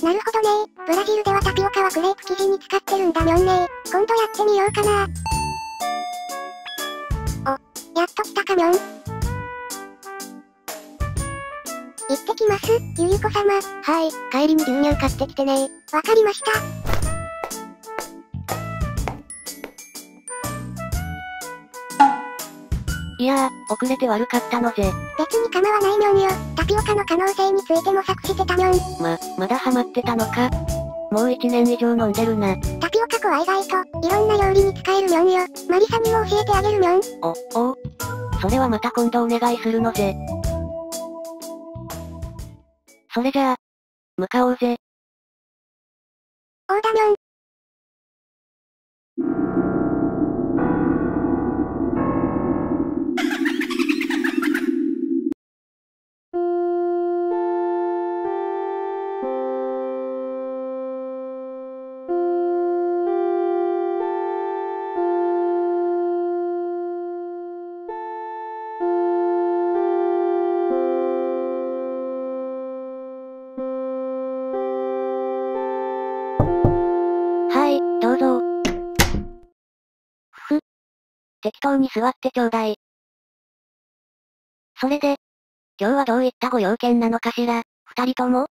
なるほどね。ブラジルではタピオカはクレープ生地に使ってるんだにょんね。今度やってみようかな。お、やっと来たかにょん。行ってきます、ゆゆこ様。 はい、帰りに牛乳買ってきてね。 わかりました。 いやー、遅れて悪かったのぜ。 別に構わないにょんよ。タピオカの可能性について模索してたにょん。 まだハマってたのか。もう1年以上飲んでるな。 タピオカ粉は意外と、いろんな料理に使えるにょんよ。マリサにも教えてあげるにょん。 それはまた今度お願いするのぜ。それじゃあ、向かおうぜ。 おうだにょん。 はい、どうぞ。適当に座ってちょうだい。それで、今日はどういったご用件なのかしら、二人とも？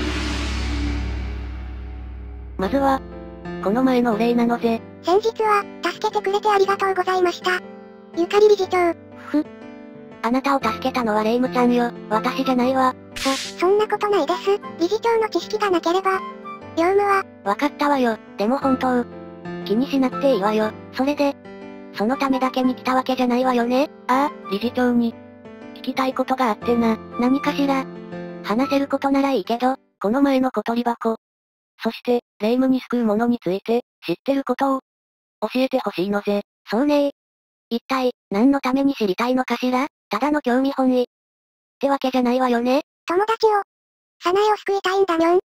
まずは、この前のお礼なのぜ。 先日は、助けてくれてありがとうございました。ゆかり理事長。 あなたを助けたのはレイムちゃんよ。私じゃないわ。 そんなことないです。理事長の知識がなければ。業務は。 わかったわよ。でも本当。気にしなくていいわよ。それで、そのためだけに来たわけじゃないわよね。理事長に、聞きたいことがあってな。何かしら。話せることならいいけど、この前の小鳥箱。そして、レイムに救うものについて、知ってることを、教えてほしいのぜ。そうね。一体、何のために知りたいのかしら？ただの興味本位。ってわけじゃないわよね。 友達を、サナエを救いたいんだにょん。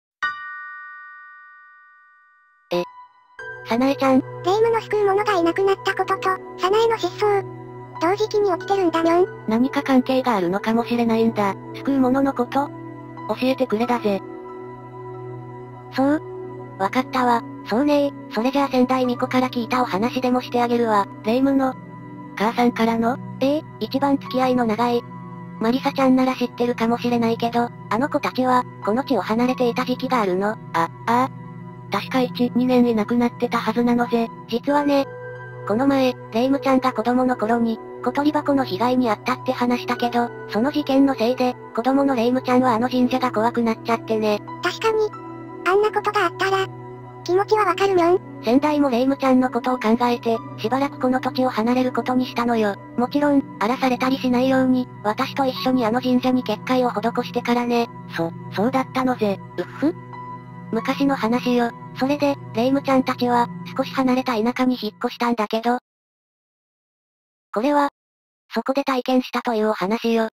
サナエちゃん。 レイムの救う者がいなくなったことと、サナエの失踪。同時期に起きてるんだにょん。 何か関係があるのかもしれないんだ。救う者のこと？教えてくれだぜ。そう。わかったわ。そうねー。それじゃあ仙台巫女から聞いたお話でもしてあげるわ。レイムの、母さんからの？一番付き合いの長い。マリサちゃんなら知ってるかもしれないけど、あの子たちは、この地を離れていた時期があるの。確か1、2年いなくなってたはずなのぜ。実はね、この前、レイムちゃんが子供の頃に、小鳥箱の被害に遭ったって話したけど、その事件のせいで、子供のレイムちゃんはあの神社が怖くなっちゃってね。 確かに、あんなことがあったら、気持ちはわかるにょん。 先代もレイムちゃんのことを考えて、しばらくこの土地を離れることにしたのよ。もちろん、荒らされたりしないように、私と一緒にあの神社に結界を施してからね。そうだったのぜ。昔の話よ。それで、レイムちゃんたちは、少し離れた田舎に引っ越したんだけど。これは、そこで体験したというお話よ。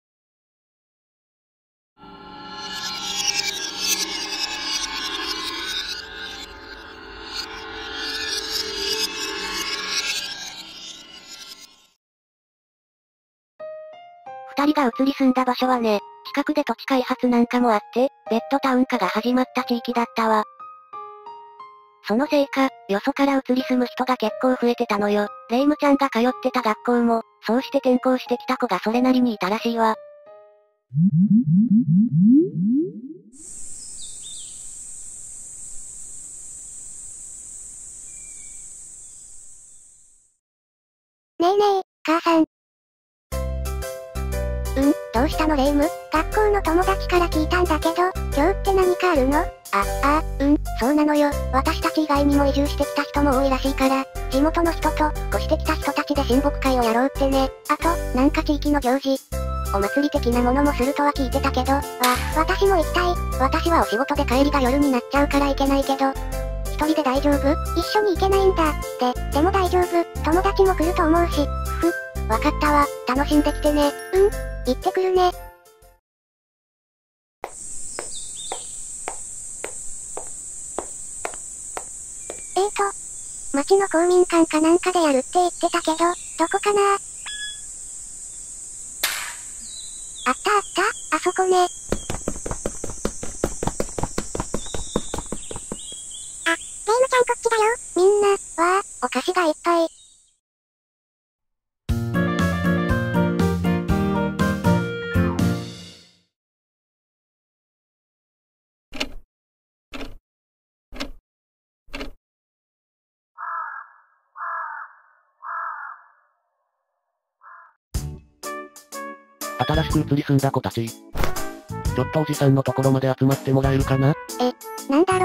二人が移り住んだ場所はね、近くで土地開発なんかもあって、ベッドタウン化が始まった地域だったわ。そのせいか、よそから移り住む人が結構増えてたのよ。レイムちゃんが通ってた学校も、そうして転校してきた子がそれなりにいたらしいわ。 ねえねえ、母さん。どうしたのレイム？学校の友達から聞いたんだけど、今日って何かあるの？そうなのよ。私たち以外にも移住してきた人も多いらしいから、地元の人と、越してきた人たちで親睦会をやろうってね。あと、なんか地域の行事。お祭り的なものもするとは聞いてたけど、私も行きたい。私はお仕事で帰りが夜になっちゃうから行けないけど。一人で大丈夫？一緒に行けないんだ。でも大丈夫。友達も来ると思うし。わかったわ。楽しんできてね。行ってくるね。町の公民館かなんかでやるって言ってたけど、どこかな？あった、あそこね。 新しく移り住んだ子たち。ちょっとおじさんのところまで集まってもらえるかな？ なんだろ。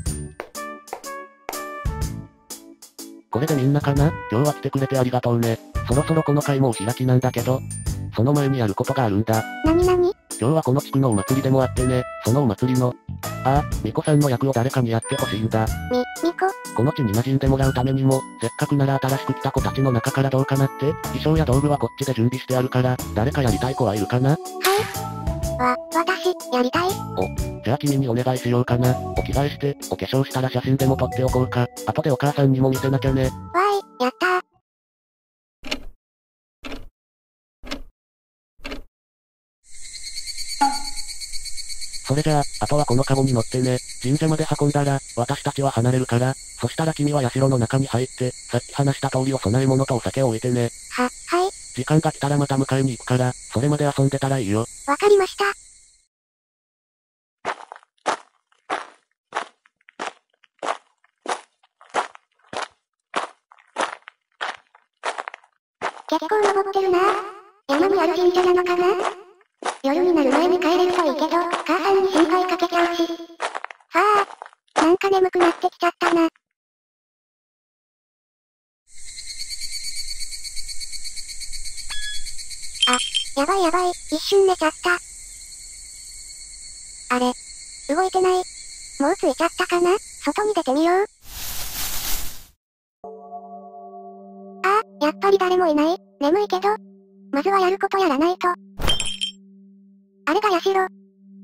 これでみんなかな？今日は来てくれてありがとうね。そろそろこの回もお開きなんだけど、その前にやることがあるんだ。 なになに？ 今日はこの地区のお祭りでもあってね、そのお祭りの、巫女さんの役を誰かにやってほしいんだ。 巫女？ この地に馴染んでもらうためにも、せっかくなら新しく来た子たちの中からどうかなって、衣装や道具はこっちで準備してあるから、誰かやりたい子はいるかな？ はい。私、やりたい。 じゃあ君にお願いしようかな。お着替えして、お化粧したら写真でも撮っておこうか。後でお母さんにも見せなきゃね。 わーい、やったー。 それじゃあ、あとはこのカゴに乗ってね。神社まで運んだら、私たちは離れるから、そしたら君は社の中に入って、さっき話した通りお供え物とお酒を置いてね。 はい。 時間が来たらまた迎えに行くから、それまで遊んでたらいいよ。 わかりました。結構登ってるな。山にある神社なのかな？夜になる前に帰れるといいけど、母さんに心配かけちゃうし。はあ、なんか眠くなってきちゃったな。やばい、一瞬寝ちゃった。あれ、動いてない。もう着いちゃったかな？外に出てみよう。やっぱり誰もいない。眠いけど、まずはやることやらないと。あれが社か。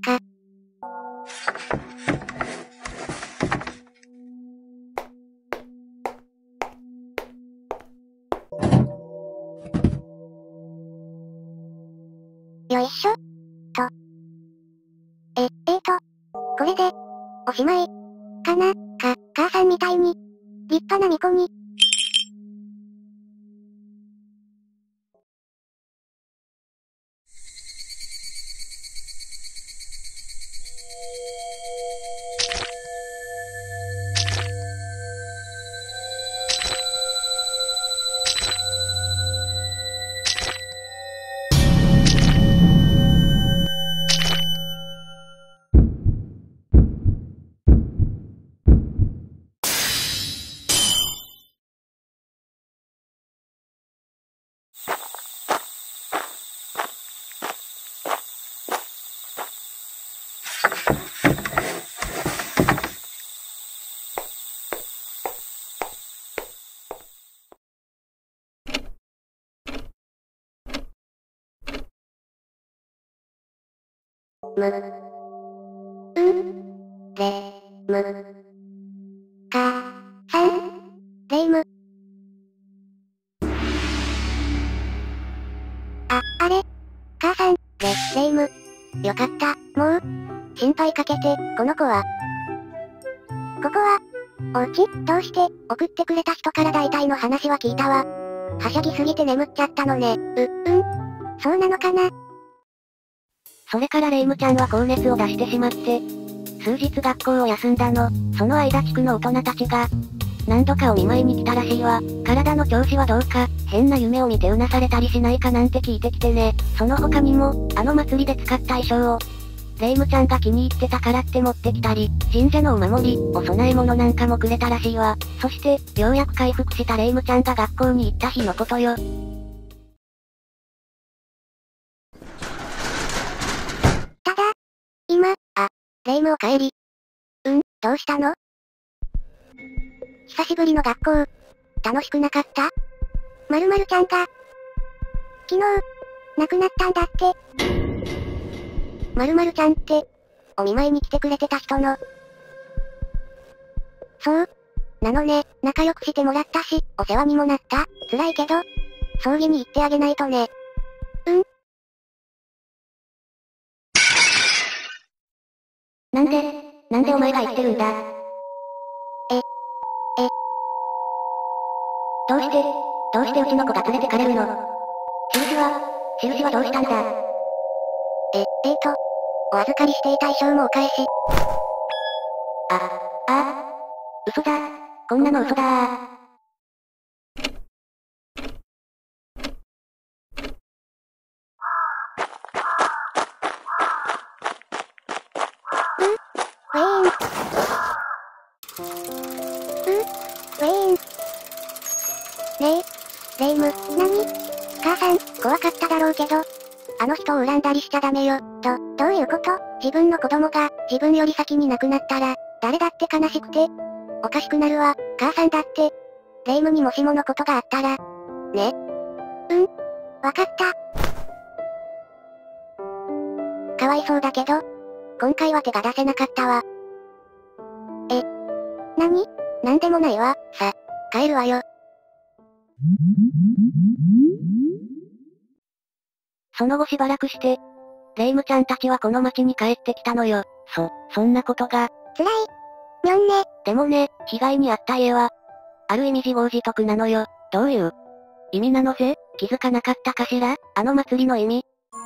よいしょ。これで、おしまい。かな、母さんみたいに、立派な巫女に。レイム。あれ？母さん、レイム。よかった、もう。心配かけて、この子は。ここは、お家？どうして、送ってくれた人から大体の話は聞いたわ。はしゃぎすぎて眠っちゃったのね。そうなのかな？ それからレイムちゃんは高熱を出してしまって、数日学校を休んだの。その間地区の大人たちが、何度かお見舞いに来たらしいわ。体の調子はどうか、変な夢を見てうなされたりしないかなんて聞いてきてね。その他にも、あの祭りで使った衣装を、レイムちゃんが気に入ってたからって持ってきたり、神社のお守り、お供え物なんかもくれたらしいわ。そして、ようやく回復したレイムちゃんが学校に行った日のことよ。 ただ、今、レイムお帰り。どうしたの？久しぶりの学校。楽しくなかった？〇〇ちゃんが、昨日、亡くなったんだって。〇〇ちゃんって、お見舞いに来てくれてた人の。そう。なのね、仲良くしてもらったし、お世話にもなった。辛いけど、葬儀に行ってあげないとね。 なんでお前が言ってるんだ？どうしてうちの子が連れてかれるの？印はどうしたんだ？ お預かりしていた衣装もお返し。 嘘だ。こんなの嘘だ。 思うけど、あの人を恨んだりしちゃダメよ。どういうこと？自分の子供が、自分より先に亡くなったら、誰だって悲しくて、おかしくなるわ、母さんだって。霊夢にもしものことがあったら、ね。わかった。かわいそうだけど、今回は手が出せなかったわ。何？なんでもないわ。帰るわよ。 その後しばらくして、霊夢ちゃんたちはこの町に帰ってきたのよ。そんなことが。 辛い。みょんね。 でもね、被害に遭った家は、ある意味自業自得なのよ。どういう意味なのぜ？気づかなかったかしら？あの祭りの意味。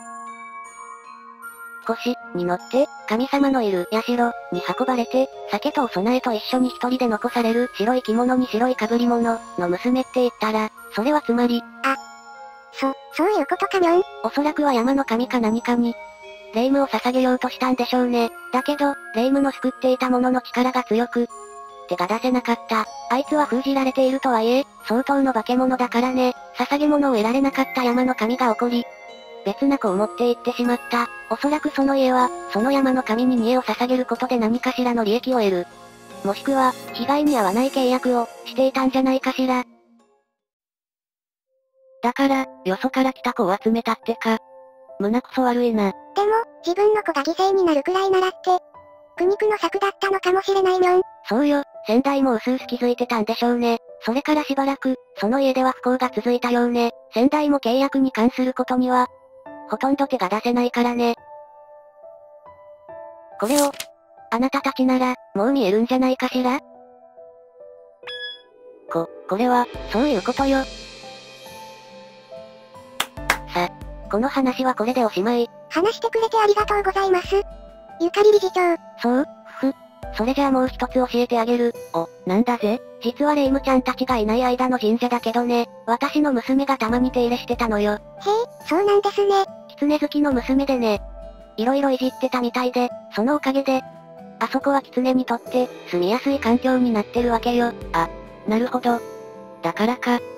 腰に乗って、神様のいる社に運ばれて、酒とお供えと一緒に一人で残される白い着物に白い被り物の娘って言ったら、それはつまり、 そういうことかみょん。 おそらくは山の神か何かに、霊夢を捧げようとしたんでしょうね。だけど、霊夢の救っていたものの力が強く、手が出せなかった。あいつは封じられているとはいえ、相当の化け物だからね。捧げ物を得られなかった山の神が怒り、別な子を持って行ってしまった。おそらくその家は、その山の神に見栄を捧げることで何かしらの利益を得る。もしくは、被害に遭わない契約を、していたんじゃないかしら。だから、よそから来た子を集めたってか。胸くそ悪いな。 でも、自分の子が犠牲になるくらいならって、苦肉の策だったのかもしれないみょん。 そうよ、先代も薄々気づいてたんでしょうね。それからしばらく、その家では不幸が続いたようね。先代も契約に関することには、ほとんど手が出せないからね。これを、あなたたちなら、もう見えるんじゃないかしら？これは、そういうことよ。この話はこれでおしまい。 話してくれてありがとうございます。ゆかり理事長。 それじゃあもう一つ教えてあげる。なんだぜ？実は霊夢ちゃんたちがいない間の神社だけどね、私の娘がたまに手入れしてたのよ。 へえ、そうなんですね。 狐好きの娘でね。いろいろいじってたみたいで、そのおかげで、あそこは狐にとって、住みやすい環境になってるわけよ。なるほど。だからか、